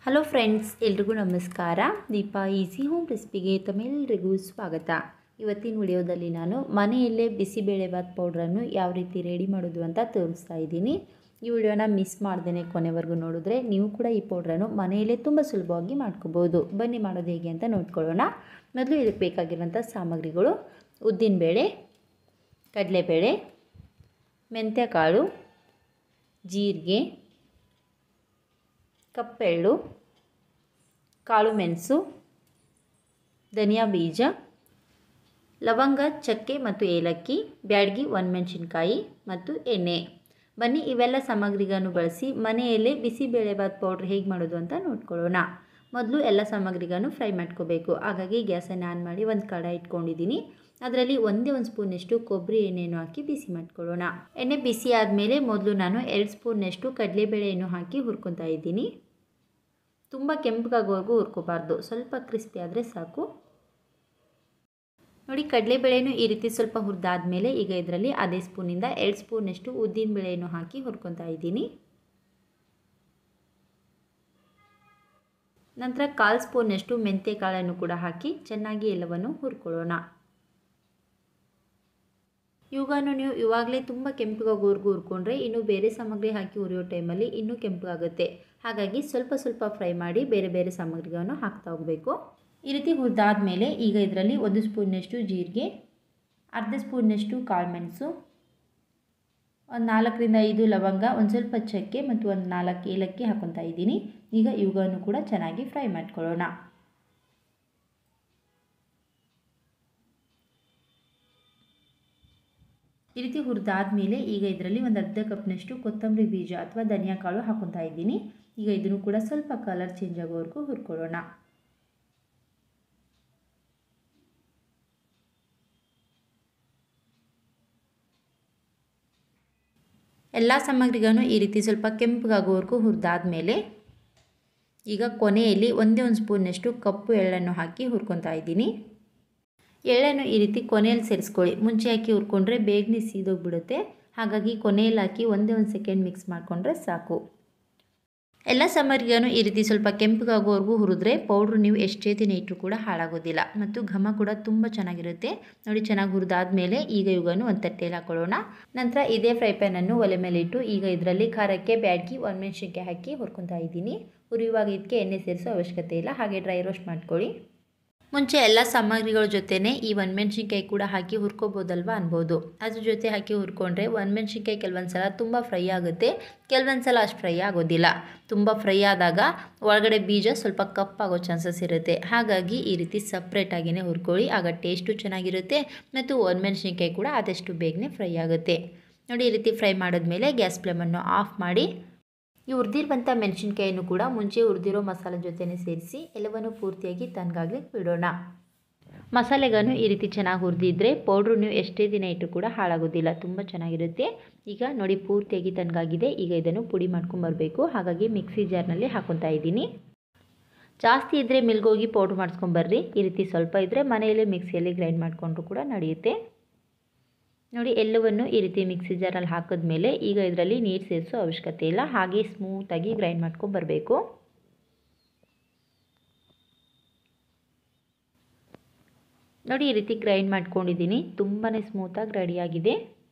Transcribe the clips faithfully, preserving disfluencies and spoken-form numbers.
Hello friends, ಎಲ್ರಿಗೂ ನಮಸ್ಕಾರ. Deepa easy home ರೆಸಿಪಿಗೆ ತಮ್ಮೆಲ್ಲರಿಗೂ ಸ್ವಾಗತ. ಇವತ್ತಿನ ವಿಡಿಯೋದಲ್ಲಿ ನಾನು ಮನೆಯಲ್ಲೇ ಬಿಸಿಬೇಳೆಬಾತ್ ಪೌಡ್ರನ್ನು ಯಾವ ರೀತಿ ರೆಡಿ ಮಾಡೋದು ಅಂತ ತೋರಿಸ್ತಾ ಇದ್ದೀನಿ. ಈ ವಿಡಿಯೋನ ಮಿಸ್ ಮಾಡ್ದೇ ಕೊನೆವರೆಗೂ ನೋಡಿದ್ರೆ ನೀವು ಕೂಡ ಈ ಪೌಡ್ರನ್ನು ಮನೆಯಲ್ಲೇ ತುಂಬ ಸುಲಭವಾಗಿ ಮಾಡ್ಕೋಬೋದು. ಬನ್ನಿ ಮಾಡೋದು ಹೇಗೆ ಅಂತ ನೋಡ್ಕೊಳ್ಳೋಣ. ಮೊದಲು ಇದಕ್ಕೆ ಬೇಕಾಗಿರುವಂಥ ಸಾಮಗ್ರಿಗಳು: ಉದ್ದಿನಬೇಳೆ, ಕಡಲೆಬೇಳೆ, ಮೆಂತ್ಯಕಾಳು, ಜೀರಿಗೆ, ಕಪ್ಪೆಳ್ಳು, ಕಾಳು ಮೆಣಸು, ಧನಿಯಾ ಬೀಜ, ಲವಂಗ, ಚಕ್ಕೆ ಮತ್ತು ಏಲಕ್ಕಿ, ಬ್ಯಾಡಗಿ, ಒಣಮೆಣಸಿನ್ಕಾಯಿ ಮತ್ತು ಎಣ್ಣೆ. ಬನ್ನಿ ಇವೆಲ್ಲ ಸಾಮಗ್ರಿಗಳನ್ನು ಬಳಸಿ ಮನೆಯಲ್ಲೇ ಬಿಸಿಬೇಳೆಬಾತ್ ಪೌಡ್ರ್ ಹೇಗೆ ಮಾಡೋದು ಅಂತ ನೋಡ್ಕೊಳ್ಳೋಣ. ಮೊದಲು ಎಲ್ಲ ಸಾಮಗ್ರಿಗಳನ್ನು ಫ್ರೈ ಮಾಡ್ಕೋಬೇಕು. ಹಾಗಾಗಿ ಗ್ಯಾಸನ್ನು ಆನ್ ಮಾಡಿ ಒಂದು ಕಡಾಯಿ ಇಟ್ಕೊಂಡಿದ್ದೀನಿ. ಅದರಲ್ಲಿ ಒಂದೇ ಒಂದು ಸ್ಪೂನಷ್ಟು ಕೊಬ್ಬರಿ ಎಣ್ಣೆಯನ್ನು ಹಾಕಿ ಬಿಸಿ ಮಾಡ್ಕೊಳ್ಳೋಣ. ಎಣ್ಣೆ ಬಿಸಿ ಆದಮೇಲೆ ಮೊದಲು ನಾನು ಎರಡು ಸ್ಪೂನಷ್ಟು ಕಡಲೆಬೇಳೆಯನ್ನು ಹಾಕಿ ಹುರ್ಕೊತಾ ಇದ್ದೀನಿ. ತುಂಬ ಕೆಂಪಗಾಗೋವರೆಗೂ ಹುರ್ಕೋಬಾರ್ದು, ಸ್ವಲ್ಪ ಕ್ರಿಸ್ಪಿ ಆದರೆ ಸಾಕು. ನೋಡಿ, ಕಡಲೆಬೇಳೆನೂ ಈ ರೀತಿ ಸ್ವಲ್ಪ ಹುರಿದಾದ್ಮೇಲೆ ಈಗ ಇದರಲ್ಲಿ ಅದೇ ಸ್ಪೂನಿಂದ ಎರಡು ಸ್ಪೂನಷ್ಟು ಉದ್ದಿನಬೇಳೆಯನ್ನು ಹಾಕಿ ಹುರ್ಕೊತಾ ಇದ್ದೀನಿ. ನಂತರ ಕಾಲು ಸ್ಪೂನಷ್ಟು ಮೆಂತ್ಯ ಕಾಳನ್ನು ಕೂಡ ಹಾಕಿ ಚೆನ್ನಾಗಿ ಎಲ್ಲವನ್ನು ಹುರ್ಕೊಳ್ಳೋಣ. ಇವುಗಳನ್ನು ನೀವು ಇವಾಗಲೇ ತುಂಬ ಕೆಂಪಗಾಗೋವರೆಗೂ ಹುರ್ಕೊಂಡ್ರೆ ಇನ್ನು ಬೇರೆ ಸಾಮಗ್ರಿ ಹಾಕಿ ಹುರಿಯೋ ಟೈಮಲ್ಲಿ ಇನ್ನೂ ಕೆಂಪಗಾಗುತ್ತೆ. ಹಾಗಾಗಿ ಸ್ವಲ್ಪ ಸ್ವಲ್ಪ ಫ್ರೈ ಮಾಡಿ ಬೇರೆ ಬೇರೆ ಸಾಮಗ್ರಿಗಳನ್ನು ಹಾಕ್ತಾ ಹೋಗಬೇಕು. ಈ ರೀತಿ ಹುರಿದಾದ್ಮೇಲೆ ಈಗ ಇದರಲ್ಲಿ ಒಂದು ಸ್ಪೂನಷ್ಟು ಜೀರಿಗೆ, ಅರ್ಧ ಸ್ಪೂನಷ್ಟು ಕಾಳು ಮೆಣಸು, ಒಂದು ನಾಲ್ಕರಿಂದ ಐದು ಲವಂಗ, ಒಂದು ಸ್ವಲ್ಪ ಚಕ್ಕೆ ಮತ್ತು ಒಂದು ನಾಲ್ಕು ಏಲಕ್ಕಿ ಹಾಕೊತಾ ಇದ್ದೀನಿ. ಈಗ ಇವುಗಳನ್ನು ಕೂಡ ಚೆನ್ನಾಗಿ ಫ್ರೈ ಮಾಡ್ಕೊಳ್ಳೋಣ. ಈ ರೀತಿ ಹುರಿದಾದ್ಮೇಲೆ ಈಗ ಇದರಲ್ಲಿ ಒಂದು ಅರ್ಧ ಕಪ್ನಷ್ಟು ಕೊತ್ತಂಬರಿ ಬೀಜ ಅಥವಾ ಧನಿಯಾ ಕಾಳು ಹಾಕೊತಾ ಇದ್ದೀನಿ. ಈಗ ಇದನ್ನು ಕೂಡ ಸ್ವಲ್ಪ ಕಲರ್ ಚೇಂಜ್ ಆಗೋವರೆಗೂ ಹುರ್ಕೊಳ್ಳೋಣ. ಎಲ್ಲ ಸಾಮಗ್ರಿಗಳನ್ನು ಈ ರೀತಿ ಸ್ವಲ್ಪ ಕೆಂಪಗಾಗೋವರೆಗೂ ಹುರಿದಾದ್ಮೇಲೆ ಈಗ ಕೊನೆಯಲ್ಲಿ ಒಂದೇ ಒಂದು ಸ್ಪೂನಷ್ಟು ಕಪ್ಪು ಎಳ್ಳನ್ನು ಹಾಕಿ ಹುರ್ಕೊತಾ ಇದ್ದೀನಿ. ಎಳ್ಳನ್ನು ಈ ರೀತಿ ಕೊನೆಯಲ್ಲಿ ಸೇರಿಸ್ಕೊಳ್ಳಿ. ಮುಂಚೆ ಹಾಕಿ ಹುರ್ಕೊಂಡ್ರೆ ಬೇಗನೆ ಸೀದೋಗ್ಬಿಡುತ್ತೆ. ಹಾಗಾಗಿ ಕೊನೆಯಲ್ಲಿ ಹಾಕಿ ಒಂದೇ ಒಂದು ಸೆಕೆಂಡ್ ಮಿಕ್ಸ್ ಮಾಡಿಕೊಂಡ್ರೆ ಸಾಕು. ಎಲ್ಲ ಸಾಮಗ್ರಿಗಳನ್ನು ಈ ರೀತಿ ಸ್ವಲ್ಪ ಕೆಂಪಗಾಗೋವರೆಗೂ ಹುರಿದ್ರೆ ಪೌಡ್ರು ನೀವು ಎಷ್ಟೇ ದಿನ ಇಟ್ಟರೂ ಕೂಡ ಹಾಳಾಗೋದಿಲ್ಲ ಮತ್ತು ಘಮ ಕೂಡ ತುಂಬ ಚೆನ್ನಾಗಿರುತ್ತೆ. ನೋಡಿ, ಚೆನ್ನಾಗಿ ಹುರಿದಾದ್ಮೇಲೆ ಈಗ ಇವುಗಳನ್ನು ಒಂದು ತಟ್ಟೆಯಲ್ಲಿ ಹಾಕೊಳ್ಳೋಣ. ನಂತರ ಇದೇ ಫ್ರೈ ಪ್ಯಾನನ್ನು ಒಲೆ ಮೇಲೆ ಇಟ್ಟು ಈಗ ಇದರಲ್ಲಿ ಖಾರಕ್ಕೆ ಬ್ಯಾಡಗಿ, ಒಣಮೆಣಸಿನ್ಕಾಯಿ ಹಾಕಿ ಹುರ್ಕೊತಾ ಇದ್ದೀನಿ. ಹುರಿಯುವಾಗ ಇದಕ್ಕೆ ಎಣ್ಣೆ ಸೇರಿಸೋ ಅವಶ್ಯಕತೆ ಇಲ್ಲ, ಹಾಗೆ ಡ್ರೈ ರೋಸ್ಟ್ ಮಾಡ್ಕೊಳ್ಳಿ. ಮುಂಚೆ ಎಲ್ಲ ಸಾಮಗ್ರಿಗಳ ಜೊತೆನೇ ಈ ಒಣಮೆಣಸಿನ್ಕಾಯಿ ಕೂಡ ಹಾಕಿ ಹುರ್ಕೋಬೋದಲ್ವ ಅನ್ಬೋದು. ಅದ್ರ ಜೊತೆ ಹಾಕಿ ಹುರ್ಕೊಂಡ್ರೆ ಒಣಮೆಣಸಿನ್ಕಾಯಿ ಕೆಲವೊಂದು ಸಲ ತುಂಬ ಫ್ರೈ ಆಗುತ್ತೆ, ಕೆಲವೊಂದು ಸಲ ಅಷ್ಟು ಫ್ರೈ ಆಗೋದಿಲ್ಲ. ತುಂಬ ಫ್ರೈ ಆದಾಗ ಒಳಗಡೆ ಬೀಜ ಸ್ವಲ್ಪ ಕಪ್ಪಾಗೋ ಚಾನ್ಸಸ್ ಇರುತ್ತೆ. ಹಾಗಾಗಿ ಈ ರೀತಿ ಸಪ್ರೇಟಾಗಿಯೇ ಹುರ್ಕೊಳ್ಳಿ, ಆಗ ಟೇಸ್ಟು ಚೆನ್ನಾಗಿರುತ್ತೆ ಮತ್ತು ಒಣಮೆಣಸಿನ್ಕಾಯಿ ಕೂಡ ಆದಷ್ಟು ಬೇಗನೆ ಫ್ರೈ ಆಗುತ್ತೆ. ನೋಡಿ, ಈ ರೀತಿ ಫ್ರೈ ಮಾಡಿದ್ಮೇಲೆ ಗ್ಯಾಸ್ ಫ್ಲೇಮನ್ನು ಆಫ್ ಮಾಡಿ ಈ ಹುರಿದಿರುವಂಥ ಮೆಣಸಿನ್ಕಾಯನ್ನು ಕೂಡ ಮುಂಚೆ ಹುರಿದಿರೋ ಮಸಾಲೆ ಜೊತೆನೇ ಸೇರಿಸಿ ಎಲ್ಲವನ್ನು ಪೂರ್ತಿಯಾಗಿ ತಣ್ಣಗಾಗ್ಲಿಕ್ಕೆ ಬಿಡೋಣ. ಮಸಾಲೆಗಳನ್ನು ಈ ರೀತಿ ಚೆನ್ನಾಗಿ ಹುರಿದಿದ್ರೆ ಪೌಡ್ರು ನೀವು ಎಷ್ಟೇ ದಿನ ಇಟ್ಟರು ಕೂಡ ಹಾಳಾಗೋದಿಲ್ಲ, ತುಂಬ ಚೆನ್ನಾಗಿರುತ್ತೆ. ಈಗ ನೋಡಿ, ಪೂರ್ತಿಯಾಗಿ ತಣ್ಣಗಾಗಿದೆ. ಈಗ ಇದನ್ನು ಪುಡಿ ಮಾಡ್ಕೊಂಬರ್ಬೇಕು. ಹಾಗಾಗಿ ಮಿಕ್ಸಿ ಜಾರ್ನಲ್ಲಿ ಹಾಕೊತಾ ಇದ್ದೀನಿ. ಜಾಸ್ತಿ ಇದ್ದರೆ ಮಿಲ್ಗೋಗಿ ಪೌಡ್ರ್ ಮಾಡಿಸ್ಕೊಂಬರ್ರಿ. ಈ ರೀತಿ ಸ್ವಲ್ಪ ಇದ್ದರೆ ಮನೆಯಲ್ಲೇ ಮಿಕ್ಸಿಯಲ್ಲಿ ಗ್ರೈಂಡ್ ಮಾಡಿಕೊಂಡ್ರು ಕೂಡ ನಡೆಯುತ್ತೆ. ನೋಡಿ, ಎಲ್ಲವನ್ನು ಈ ರೀತಿ ಮಿಕ್ಸಿ ಜಾರಲ್ಲಿ ಹಾಕಿದ್ಮೇಲೆ ಈಗ ಇದರಲ್ಲಿ ನೀರು ಸೇರಿಸೋ ಅವಶ್ಯಕತೆ ಇಲ್ಲ, ಹಾಗೆ ಸ್ಮೂತಾಗಿ ಗ್ರೈಂಡ್ ಮಾಡ್ಕೊಂಬರ್ಬೇಕು. ನೋಡಿ, ಈ ರೀತಿ ಗ್ರೈಂಡ್ ಮಾಡ್ಕೊಂಡಿದ್ದೀನಿ. ತುಂಬಾ ಸ್ಮೂತಾಗಿ ರೆಡಿಯಾಗಿದೆ.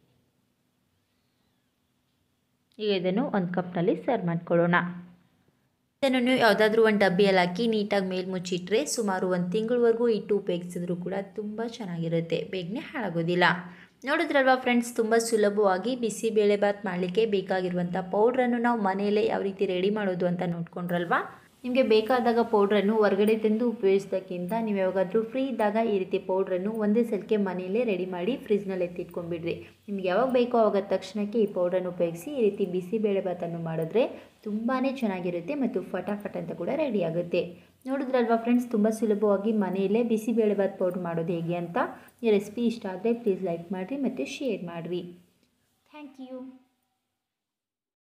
ಈಗ ಇದನ್ನು ಒಂದು ಕಪ್ನಲ್ಲಿ ಸರ್ವ್ ಮಾಡ್ಕೊಳ್ಳೋಣ. ಇದನ್ನು ನೀವು ಯಾವುದಾದ್ರೂ ಒಂದು ಡಬ್ಬಿಯಲ್ಲಿ ಹಾಕಿ ನೀಟಾಗಿ ಮೇಲೆ ಮುಚ್ಚಿಟ್ರೆ ಸುಮಾರು ಒಂದು ತಿಂಗಳವರೆಗೂ ಇಟ್ಟು ಉಪಯೋಗಿಸಿದ್ರು ಕೂಡ ತುಂಬ ಚೆನ್ನಾಗಿರುತ್ತೆ, ಬೇಗನೆ ಹಾಳಾಗೋದಿಲ್ಲ. ನೋಡಿದ್ರಲ್ವಾ ಫ್ರೆಂಡ್ಸ್, ತುಂಬ ಸುಲಭವಾಗಿ ಬಿಸಿಬೇಳೆಬಾತ್ ಮಾಡಲಿಕ್ಕೆ ಬೇಕಾಗಿರುವಂಥ ಪೌಡ್ರನ್ನು ನಾವು ಮನೆಯಲ್ಲೇ ಯಾವ ರೀತಿ ರೆಡಿ ಮಾಡೋದು ಅಂತ ನೋಡ್ಕೊಂಡ್ರಲ್ವಾ. ನಿಮಗೆ ಬೇಕಾದಾಗ ಪೌಡ್ರನ್ನು ಹೊರಗಡೆ ತಂದು ಉಪಯೋಗಿಸೋದಕ್ಕಿಂತ ನೀವು ಯಾವಾಗಾದರೂ ಫ್ರೀ ಇದ್ದಾಗ ಈ ರೀತಿ ಪೌಡ್ರನ್ನು ಒಂದೇ ಸಲಕ್ಕೆ ಮನೆಯಲ್ಲೇ ರೆಡಿ ಮಾಡಿ ಫ್ರಿಜ್ನಲ್ಲಿ ಎತ್ತಿಟ್ಕೊಂಡ್ಬಿಡ್ರಿ. ನಿಮ್ಗೆ ಯಾವಾಗ ಬೇಕೋ ಆವಾಗ ತಕ್ಷಣಕ್ಕೆ ಈ ಪೌಡ್ರನ್ನು ಉಪಯೋಗಿಸಿ ಈ ರೀತಿ ಬಿಸಿಬೇಳೆಬಾತನ್ನು ಮಾಡಿದ್ರೆ ತುಂಬಾ ಚೆನ್ನಾಗಿರುತ್ತೆ ಮತ್ತು ಫಟಾಫಟ್ ಅಂತ ಕೂಡ ರೆಡಿ ಆಗುತ್ತೆ. ನೋಡಿದ್ರಲ್ವಾ ಫ್ರೆಂಡ್ಸ್, ತುಂಬ ಸುಲಭವಾಗಿ ಮನೆಯಲ್ಲೇ ಬಿಸಿಬೇಳೆಬಾತ್ ಪೌಡ್ರ್ ಮಾಡೋದು ಹೇಗೆ ಅಂತ. ಈ ರೆಸಿಪಿ ಇಷ್ಟ ಆದರೆ ಪ್ಲೀಸ್ ಲೈಕ್ ಮಾಡಿರಿ ಮತ್ತು ಶೇರ್ ಮಾಡಿರಿ. Thank you.